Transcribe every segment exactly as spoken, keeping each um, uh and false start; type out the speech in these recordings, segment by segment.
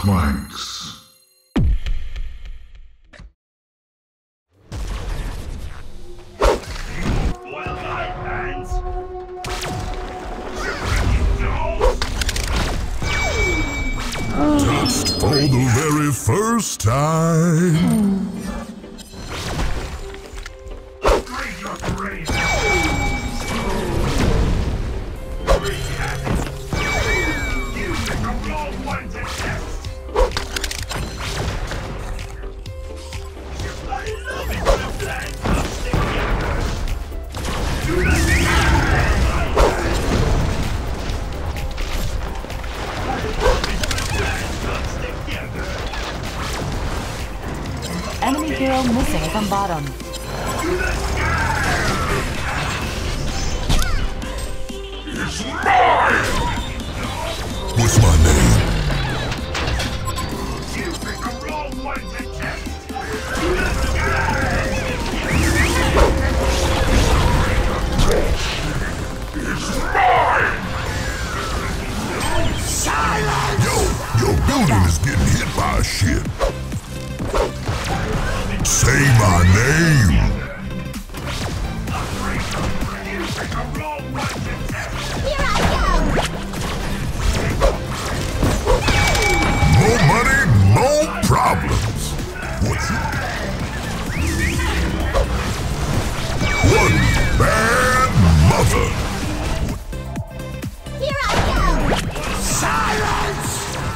clanks. Touched for the very first time. Upgrade your brain. You pick a wrong one to test. I love it when a plan comes together. Do not Enemy hero missing from bottom. What's my name? you pick a wrong one to test. Yo, your building is getting hit by a ship. Say my name. You pick a wrong one to test. Here I go! More money, more problems. What's it? One bad mother. Here I go! Silence!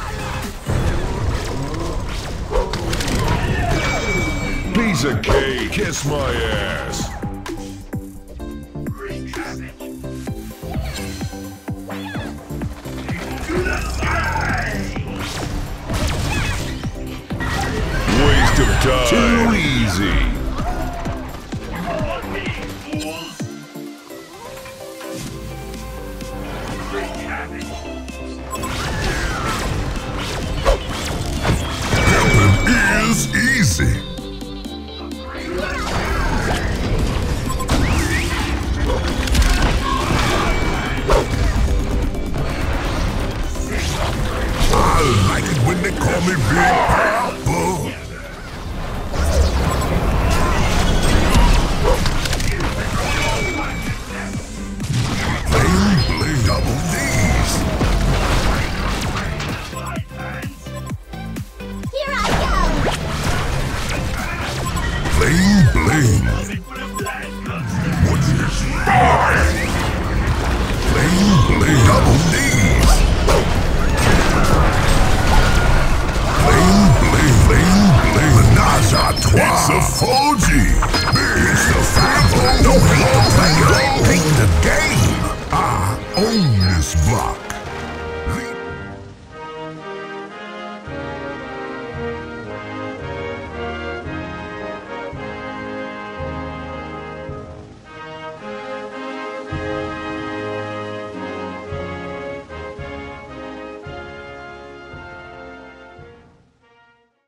Piece of cake, kiss my ass. Wreak havoc. To the sky! Waste of time. Too easy. On me, fools! Wreak havoc. Helping is easy. I like it when they call me Big Papa. Bling, bling, double D's. Here I go! Bling, bling. What's this? Bling, bling, double D's. Bling, bling, bling, bling. Menage a trois. It's a full